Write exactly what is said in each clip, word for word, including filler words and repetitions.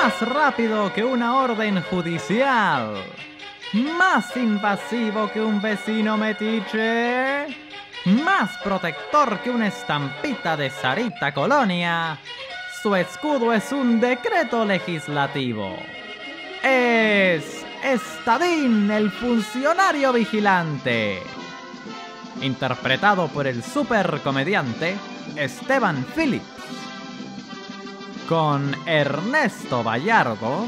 más rápido que una orden judicial, más invasivo que un vecino metiche, más protector que una estampita de Sarita Colonia. Su escudo es un decreto legislativo. Es Estadín, el funcionario vigilante. Interpretado por el supercomediante Esteban Phillips. Con Ernesto Vallardo.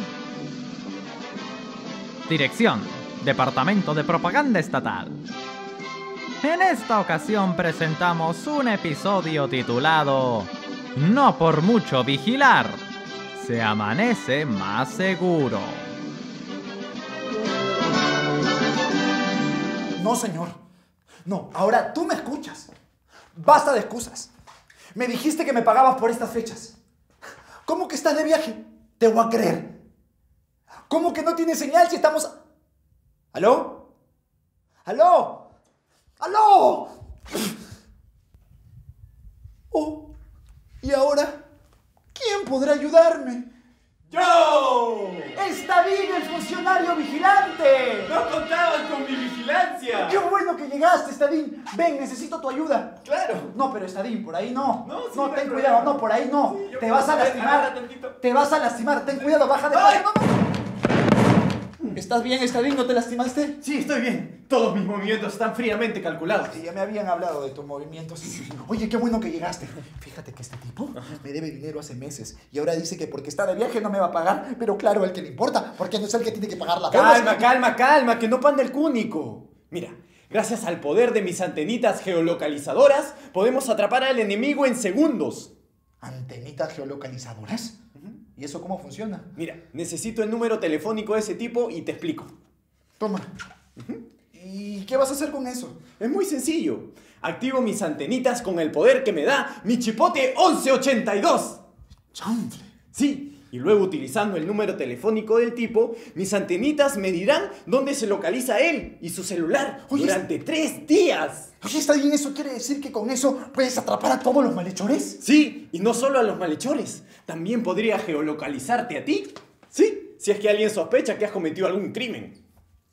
Dirección, Departamento de Propaganda Estatal. En esta ocasión presentamos un episodio titulado No por mucho vigilar, se amanece más seguro. No, señor. No, ahora tú me escuchas. Basta de excusas. Me dijiste que me pagabas por estas fechas. ¿Cómo que estás de viaje? Te voy a creer. ¿Cómo que no tienes señal si estamos... ¿Aló? ¿Aló? ¡Aló! Oh, ¿y ahora? ¿Quién podrá ayudarme? ¡Yo! ¡Estadín, el funcionario vigilante! ¡No contabas con mi vigilancia! ¡Qué bueno que llegaste, Estadín! Ven, necesito tu ayuda. ¡Claro! No, pero Estadín, por ahí no. No, sí, no, no ten hay cuidado, problema. no, por ahí no. Sí, yo Te puedo vas a saber, lastimar. agarra tantito. Te vas a lastimar, ten cuidado, baja de ¡Ay! no, no. ¿Estás bien, Estadín? ¿No te lastimaste? Sí, estoy bien. Todos mis movimientos están fríamente calculados. Ya me habían hablado de tus movimientos. Oye, qué bueno que llegaste. Fíjate que este tipo me debe dinero hace meses y ahora dice que porque está de viaje no me va a pagar. Pero claro, el que le importa, porque no es el que tiene que pagar la deuda. Calma, calma, calma, que no panda el cúnico. Mira, gracias al poder de mis antenitas geolocalizadoras, podemos atrapar al enemigo en segundos. ¿Antenitas geolocalizadoras? ¿Y eso cómo funciona? Mira, necesito el número telefónico de ese tipo y te explico. Toma. ¿Y qué vas a hacer con eso? Es muy sencillo. Activo mis antenitas con el poder que me da mi chipote once ochenta y dos. ¡Chanfle! Sí, y luego utilizando el número telefónico del tipo, mis antenitas me dirán dónde se localiza él y su celular Oye, durante tres días. Oye, ¿está bien? ¿Eso quiere decir que con eso puedes atrapar a todos los malhechores? Sí, y no solo a los malhechores. También podría geolocalizarte a ti. Sí, si es que alguien sospecha que has cometido algún crimen.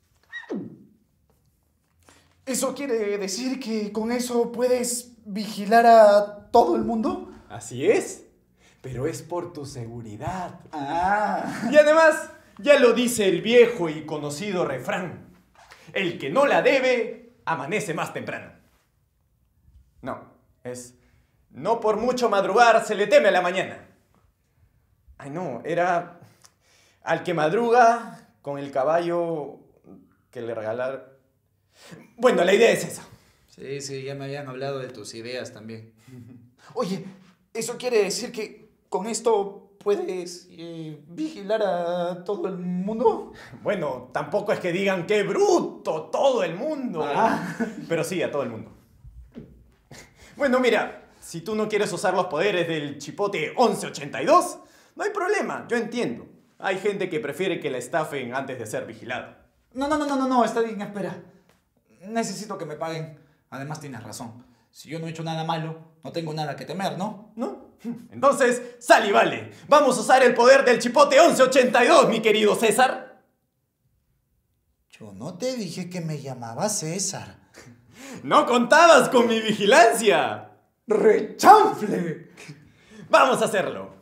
¿Eso quiere decir que con eso puedes vigilar a todo el mundo? Así es, pero es por tu seguridad. Ah. Y además, ya lo dice el viejo y conocido refrán. El que no la debe, amanece más temprano. No, es... No por mucho madrugar se le teme a la mañana. Ay, no, era... Al que madruga con el caballo que le regalaron... Bueno, la idea es esa. Sí, sí, ya me habían hablado de tus ideas también. Oye, ¿eso quiere decir que con esto puedes eh, vigilar a todo el mundo? Bueno, tampoco es que digan ¡qué bruto todo el mundo! Ah. Pero sí, a todo el mundo. Bueno, mira, si tú no quieres usar los poderes del chipote once ochenta y dos, no hay problema, yo entiendo. Hay gente que prefiere que la estafen antes de ser vigilada. No, no, no, no, no, no, está bien, espera. Necesito que me paguen. Además tienes razón. Si yo no he hecho nada malo, no tengo nada que temer, ¿no? ¿No? Entonces, sal y vale. Vamos a usar el poder del chipote once ochenta y dos, mi querido César. Yo no te dije que me llamaba César. ¡No contabas con mi vigilancia! ¡Rechanfle! ¡Vamos a hacerlo!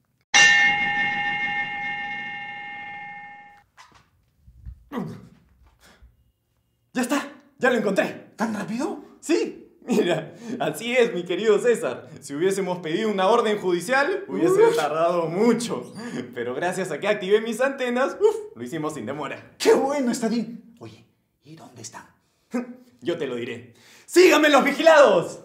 ¡Ya está! ¡Ya lo encontré! ¿Tan rápido? Sí, mira, así es, mi querido César. Si hubiésemos pedido una orden judicial, hubiese Uf. tardado mucho. Pero gracias a que activé mis antenas, uf, lo hicimos sin demora. ¡Qué bueno, está bien! Oye, ¿y dónde están? Yo te lo diré. ¡Síganme los vigilados!